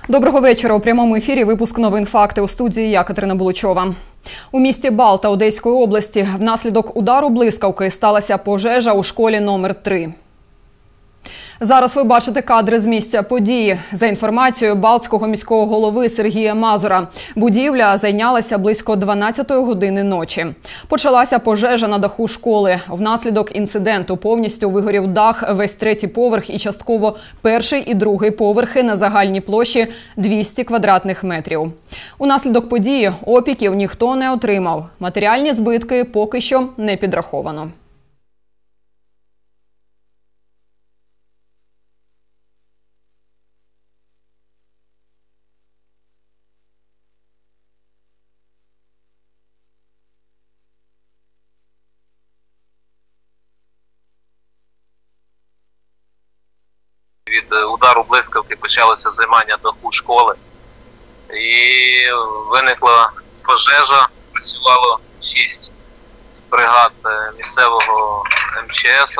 Доброго вечора. У прямому ефірі випуск новин «Факти». У студії я, Катерина Булучова. У місті Балта Одеської області внаслідок удару блискавки сталася пожежа у школі номер 3. Зараз ви бачите кадри з місця події. За інформацією балтського міського голови Сергія Мазура, будівля зайнялася близько 12-ї години ночі. Почалася пожежа на даху школи. Внаслідок інциденту повністю вигорів дах, весь третій поверх і частково перший і другий поверхи на загальній площі 200 квадратних метрів. Унаслідок події опіків ніхто не отримав. Матеріальні збитки поки що не підраховано. Від удару блискавки почалося займання даху школи і виникла пожежа. Працювало 6 бригад місцевого МЧС,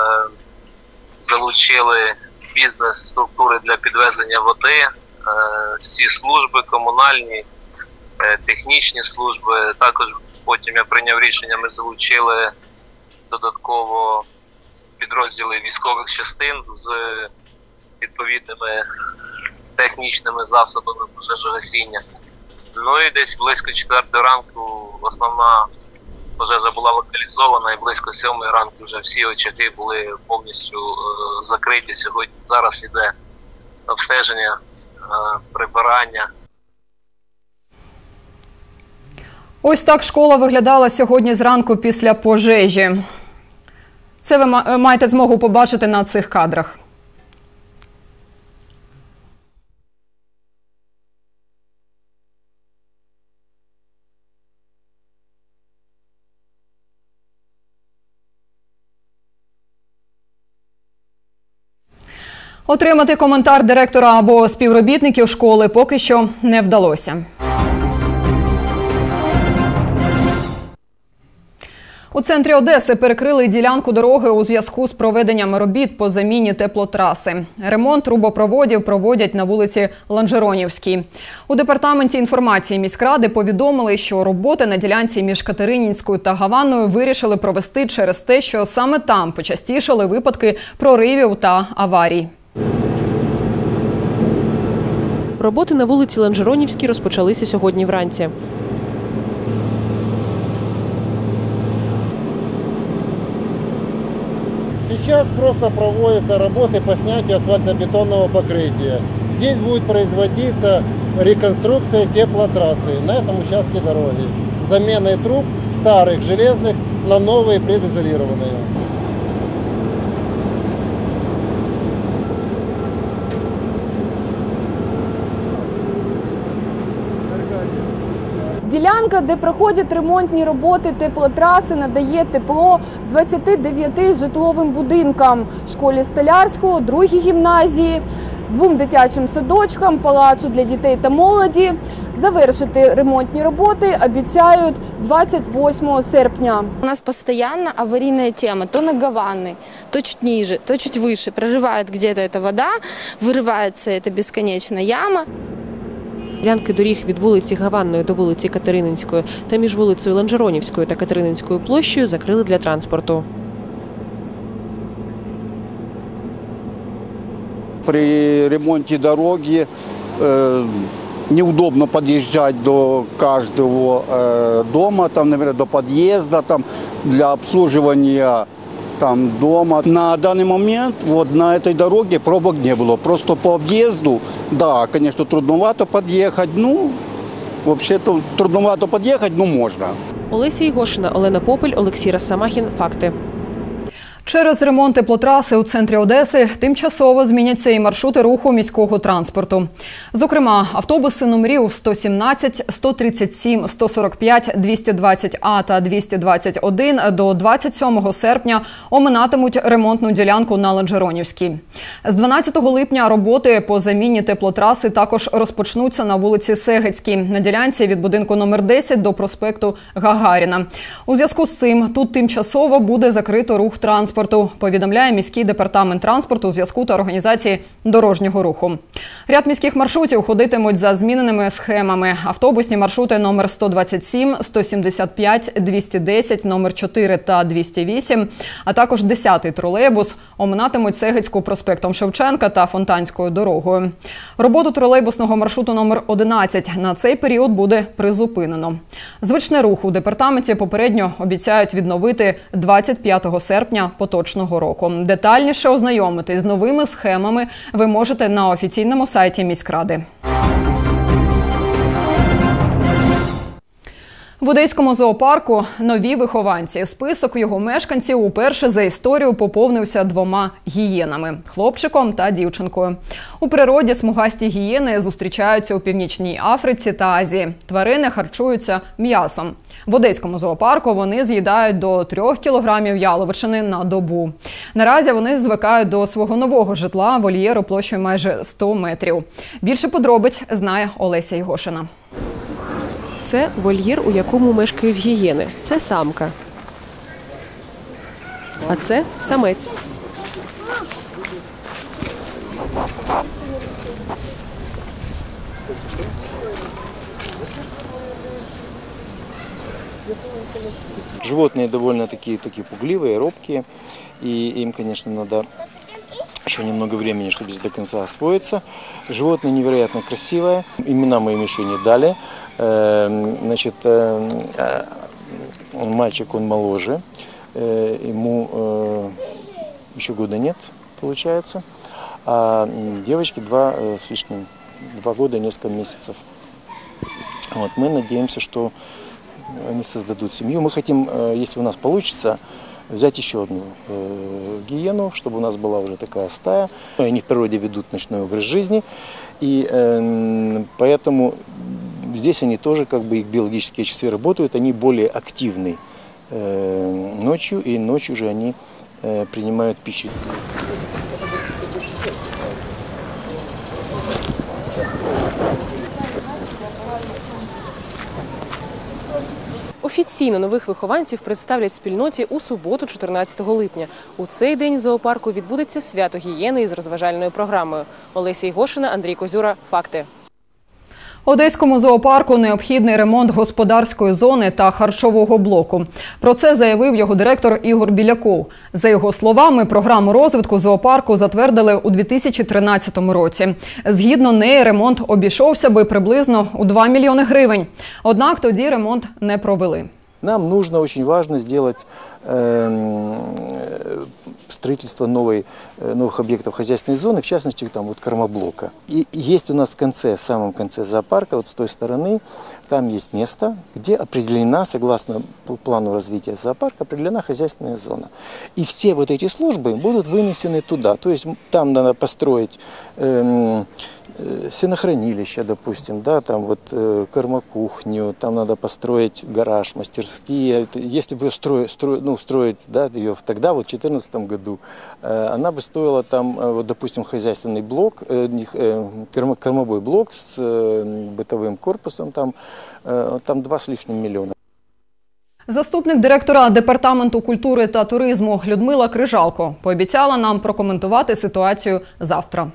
залучили бізнес-структури для підвезення води, всі служби комунальні, технічні служби. Також потім я прийняв рішення, ми залучили додатково підрозділи військових частин з відповідними технічними засобами пожежогасіння. Ну і десь близько 4-ї ранку основна пожежа була локалізована, і близько 7-ї ранку вже всі очаги були повністю закриті. Сьогодні зараз іде обстеження, прибирання. Ось так школа виглядала сьогодні зранку після пожежі. Це ви маєте змогу побачити на цих кадрах. Отримати коментар директора або співробітників школи поки що не вдалося. У центрі Одеси перекрили ділянку дороги у зв'язку з проведенням робіт по заміні теплотраси. Ремонт трубопроводів проводять на вулиці Ланжеронівській. У департаменті інформації міськради повідомили, що роботи на ділянці між Катерининською та Гаванною вирішили провести через те, що саме там почастішали випадки проривів та аварій. Роботи на вулиці Ланжеронівській розпочалися сьогодні вранці. Сейчас просто проводятся работы по снятию асфальтобетонного покрытия. Здесь будет производиться реконструкция теплотрассы на этом участке дороги. Заменой труб старых железных на новые предизолированные. Ділянка, де проходять ремонтні роботи теплотраси, надає тепло 29 житловим будинкам, школі Столярського, другій гімназії, 2 дитячим садочкам, палацу для дітей та молоді. Завершити ремонтні роботи обіцяють 28 серпня. У нас постоянно аварийная тема. То на Гаванной, то чуть ниже, то чуть выше. Прорывает где-то эта вода, вырывается эта бесконечная яма. Ділянки доріг від вулиці Гаванної до вулиці Катерининської та між вулицею Ланжеронівською та Катерининською площею закрили для транспорту. При ремонте дороги неудобно подъезжать до каждого дома, там, например, до подъезда, там, для обслуживания там, дома. На данный момент вот на этой дороге пробок не было. Просто по объезду, да, конечно, трудновато подъехать. Ну, вообще-то трудновато подъехать, но можно. Олеся Ігошина, Олена Попель, Олексій Росомахін. Факти. Через ремонт теплотраси у центрі Одеси тимчасово зміняться і маршрути руху міського транспорту. Зокрема, автобуси номерів 117, 137, 145, 220А та 221 до 27 серпня оминатимуть ремонтну ділянку на Ланжеронівській. З 12 липня роботи по заміні теплотраси також розпочнуться на вулиці Сегецькій, на ділянці від будинку номер 10 до проспекту Гагаріна. У зв'язку з цим тут тимчасово буде закрито рух транспорту транспорту, повідомляє міський департамент транспорту, зв'язку та організації дорожнього руху. Ряд міських маршрутів ходитимуть за зміненими схемами. Автобусні маршрути номер 127, 175, 210, номер 4 та 208, а також 10-й тролейбус оминатимуть Сегецьку проспектом Шевченка та Фонтанською дорогою. Роботу тролейбусного маршруту номер 11 на цей період буде призупинено. Звичний рух у департаменті попередньо обіцяють відновити 25 серпня поточного року. Детальніше ознайомитись з новими схемами ви можете на офіційному сайті міськради. В Одеському зоопарку нові вихованці. Список його мешканців уперше за історію поповнився 2 гієнами – хлопчиком та дівчинкою. У природі смугасті гієни зустрічаються у Північній Африці та Азії. Тварини харчуються м'ясом. В Одеському зоопарку вони з'їдають до 3 кілограмів яловичини на добу. Наразі вони звикають до свого нового житла – вольєру площею майже 100 метрів. Більше подробиць знає Олеся Ігошина. Це вольєр, у якому мешкають гієни. Це самка. А це самець. Животные довольно-таки пугливые, робкие, и им, конечно, надо еще немного времени, чтобы здесь до конца освоиться. Животное невероятно красивое, имена мы им еще не дали. Значит, мальчик, он моложе, ему еще года нет, получается, а девочке 2 года, несколько месяцев. Вот, мы надеемся, что они создадут семью. Мы хотим, если у нас получится, взять еще одну гиену, чтобы у нас была уже такая стая. Они в природе ведут ночной образ жизни, и поэтому здесь они тоже, как бы их биологические часы работают, они более активны ночью, и ночью же они принимают пищу. Офіційно нових вихованців представлять спільноті у суботу, 14 липня. У цей день в зоопарку відбудеться свято гієни із розважальною програмою. Олеся Ігошина, Андрій Козюра. Факти. Одеському зоопарку необхідний ремонт господарської зони та харчового блоку. Про це заявив його директор Ігор Біляков. За його словами, програму розвитку зоопарку затвердили у 2013 році. Згідно неї, ремонт обійшовся би приблизно у 2 мільйони гривень. Однак тоді ремонт не провели. Нам нужно, очень важно сделать строительство новых объектов хозяйственной зоны, в частности, там вот кормоблока. И есть у нас в конце, в самом конце зоопарка, вот с той стороны, там есть место, где определена, согласно плану развития зоопарка, определена хозяйственная зона. И все вот эти службы будут вынесены туда. То есть там надо построить сенохранилище, допустим, да, там вот кормокухню, там надо построить гараж, мастерские. Если бы строить, да, ее тогда, вот в 2014 году, она бы стоила там, вот, допустим, хозяйственный блок, кормовой блок с бытовым корпусом, там 2 с лишним миллиона. Заступник директора Департаменту культури та туризму Людмила Крижалко пообіцяла нам прокоментувати ситуацію завтра.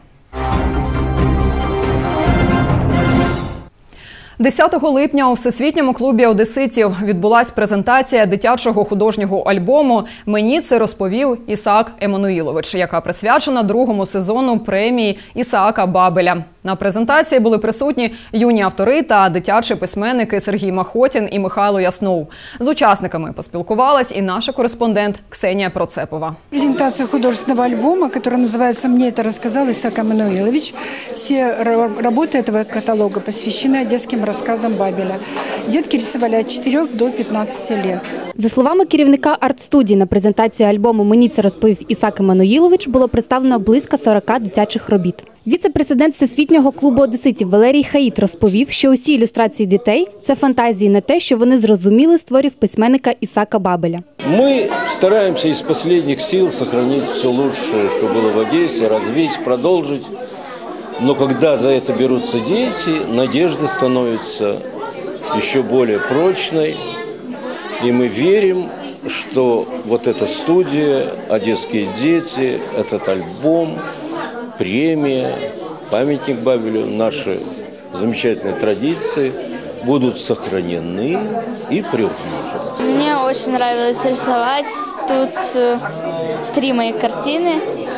10 липня у Всесвітньому клубі одеситів відбулась презентація дитячого художнього альбому «Мені це розповів Ісаак Еммануїлович», яка присвячена 2-му сезону премії Ісаака Бабеля. На презентації були присутні юні автори та дитячі письменники Сергій Махотін і Михайло Яснов. З учасниками поспілкувалась і наша кореспондент Ксенія Процепова. Презентация художественного альбома, который называется «Мне это рассказал Исаак Эммануилович». Все работы этого каталога посвящены одесским рассказам Бабеля. Детки рисовали от 4 до 15 лет. За словами керівника арт-студії, на презентацію альбому «Мені це розповів Ісаак Еммануїлович» було представлено близько 40 дитячих робіт. Віце-президент Всесвітнього клубу одеситів Валерій Хаїт розповів, що усі ілюстрації дітей – це фантазії на те, що вони зрозуміли з творів письменника Ісаака Бабеля. Мы стараемся из последних сил сохранить все лучшее, что было в Одессе, развить, продолжить. Но когда за это берутся дети, надежда становится еще более прочной. И мы верим, что вот эта студия, «Одесские дети», этот альбом, премия, памятник Бабелю, наши замечательные традиции будут сохранены и приумножены. Мне очень нравилось рисовать. Тут 3 мои картины.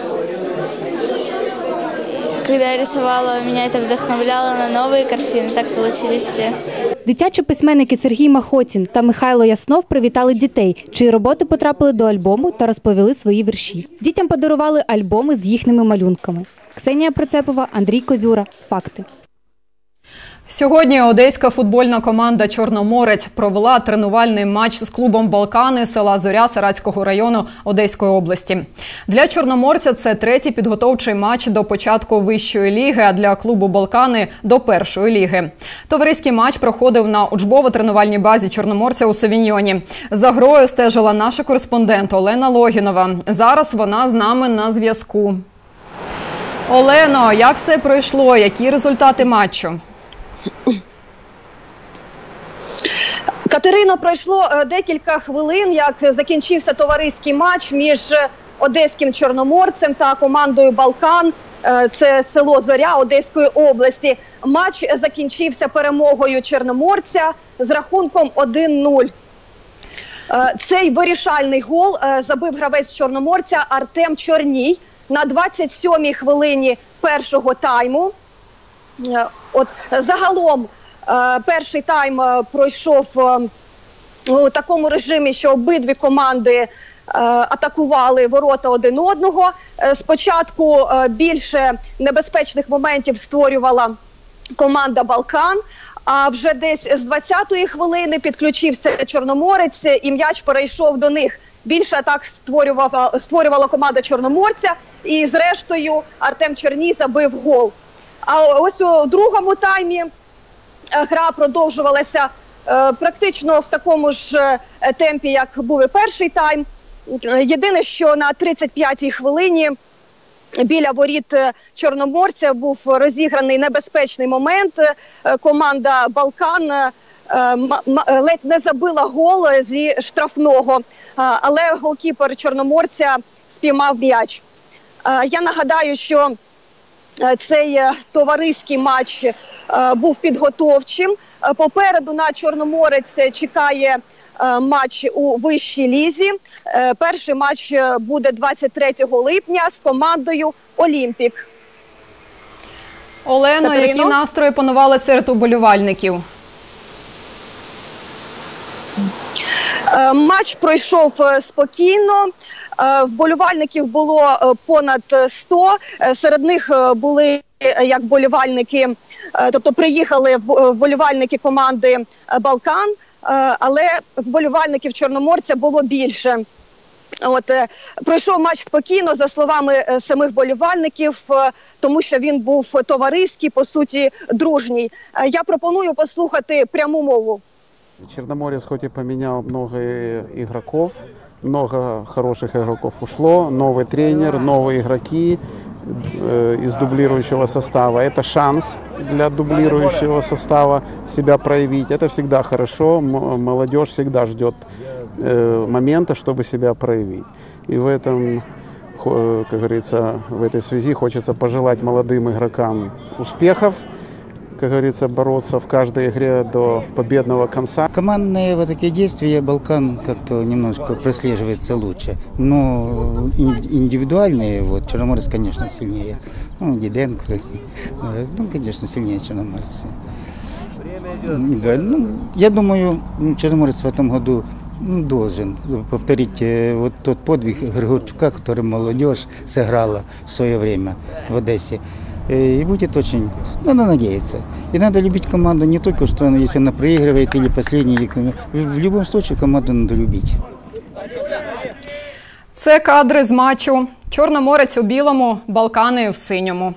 Когда я рисовала, меня это вдохновляло на новые картины. Так получились все. Дитячі письменники Сергій Махотін та Михайло Яснов привітали дітей, чиї роботи потрапили до альбому та розповіли свої вірші. Дітям подарували альбоми з їхніми малюнками. Ксенія Процепова, Андрій Козюра. Факти. Сьогодні одеська футбольна команда «Чорноморець» провела тренувальний матч з клубом «Балкани» села Зоря Саратського району Одеської області. Для «Чорноморця» це 3-й підготовчий матч до початку вищої ліги, а для клубу «Балкани» – до першої ліги. Товариський матч проходив на учбово-тренувальній базі «Чорноморця» у Совіньйоні. За грою стежила наша кореспондент Олена Логінова. Зараз вона з нами на зв'язку. Олено, як все пройшло? Які результати матчу? Катерино, пройшло декілька хвилин, як закінчився товариський матч між одеським «Чорноморцем» та командою «Балкан». Це село Зоря Одеської області. Матч закінчився перемогою «Чорноморця» з рахунком 1-0. Цей вирішальний гол забив гравець «Чорноморця» Артем Чорній на 27-й хвилині першого тайму. Загалом перший тайм пройшов у такому режимі, що обидві команди атакували ворота один одного. Спочатку більше небезпечних моментів створювала команда «Балкан», а вже десь з 20-ї хвилини підключився «Чорноморець» і м'яч перейшов до них. Більше атак створювала команда «Чорноморця» і зрештою Артем Чорній забив гол. А ось у другому таймі гра продовжувалася практично в такому ж темпі, як був і перший тайм. Єдине, що на 35-й хвилині біля воріт «Чорноморця» був розіграний небезпечний момент. Команда «Балкан» ледь не забила гол зі штрафного, але голкіпер «Чорноморця» спіймав м'яч. Я нагадаю, що цей товариський матч був підготовчим. Попереду на «Чорноморець» чекає матч у вищій лізі. Перший матч буде 23 липня з командою «Олімпік». Олено, Катерино? Які настрої панували серед уболівальників? Матч пройшов спокійно. Вболівальників було понад 100. Серед них були як вболівальники, тобто приїхали вболівальники команди «Балкан», але вболівальників «Чорноморця» було більше. Пройшов матч спокійно, за словами самих вболівальників, тому що він був товариський, по суті, дружній. Я пропоную послухати пряму мову. Черноморец хоть и поменял много игроков, много хороших игроков ушло, новый тренер, новые игроки из дублирующего состава. Это шанс для дублирующего состава себя проявить. Это всегда хорошо, молодежь всегда ждет момента, чтобы себя проявить. И в этом, как говорится, в этой связи хочется пожелать молодым игрокам успехов, как говорится, бороться в каждой игре до победного конца. Командные вот такие действия «Балкан» как-то немножко прослеживается лучше. Но индивидуальные, вот, «Чорноморець», конечно, сильнее. Ну, Диденко, конечно, сильнее «Чорноморець». Ну, я думаю, «Чорноморець» в этом году должен повторить вот тот подвиг Григорчука, который молодежь сыграла в свое время в Одессе. И будет очень, надо надеяться. И надо любить команду не только, что она, если она проигрывает или последний. В любом случае команду надо любить. Це кадри з матчу. «Чорноморець» у білому, «Балкани» в синьому.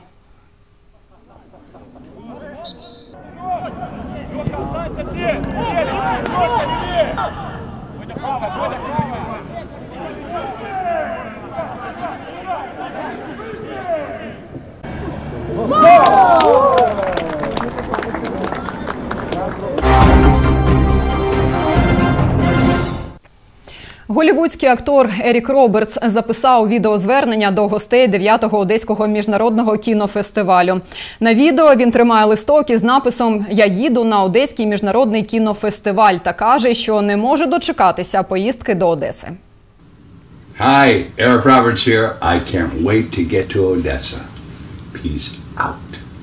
Голлівудський актор Ерік Робертс записав відеозвернення до гостей 9-го Одеського міжнародного кінофестивалю. На відео він тримає листок із написом «Я їду на Одеський міжнародний кінофестиваль» та каже, що не може дочекатися поїздки до Одеси. Hi, Eric Roberts here. I can't wait to get to Odessa. Peace out.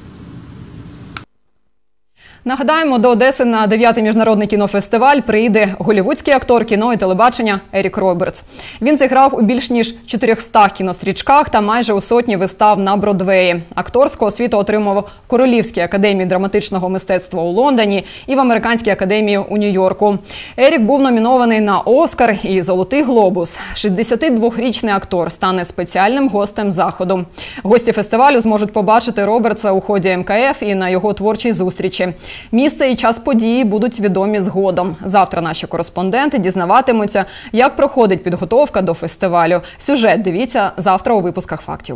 Нагадаємо, до Одеси на 9-й міжнародний кінофестиваль приїде голлівудський актор кіно і телебачення Ерік Робертс. Він зіграв у більш ніж 400 кінострічках та майже у сотні вистав на Бродвеї. Акторську освіту отримав в Королівській академії драматичного мистецтва у Лондоні і в Американській академії у Нью-Йорку. Ерік був номінований на «Оскар» і «Золотий глобус». 62-річний актор стане спеціальним гостем заходу. Гості фестивалю зможуть побачити Робертса у ході МКФ і на його творчій зустрічі. Місце і час події будуть відомі згодом. Завтра наші кореспонденти дізнаватимуться, як проходить підготовка до фестивалю. Сюжет дивіться завтра у випусках «Фактів».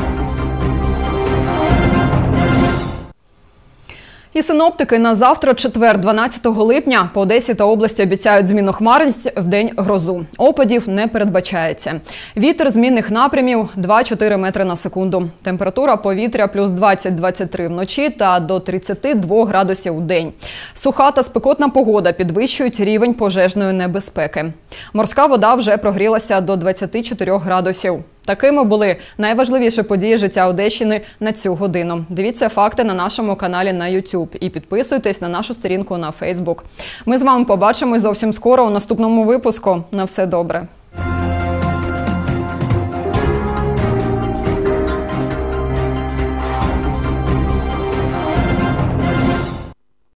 І синоптики на завтра, четвер, 12 липня, по Одесі та області обіцяють змінну хмарність, вдень грозу. Опадів не передбачається. Вітер змінних напрямів 2-4 метри на секунду. Температура повітря плюс 20-23 вночі та до 32 градусів у день. Суха та спекотна погода підвищують рівень пожежної небезпеки. Морська вода вже прогрілася до 24 градусів. Такими були найважливіші події життя Одещини на цю годину. Дивіться факти на нашому каналі на YouTube і підписуйтесь на нашу сторінку на Facebook. Ми з вами побачимось зовсім скоро у наступному випуску. На все добре.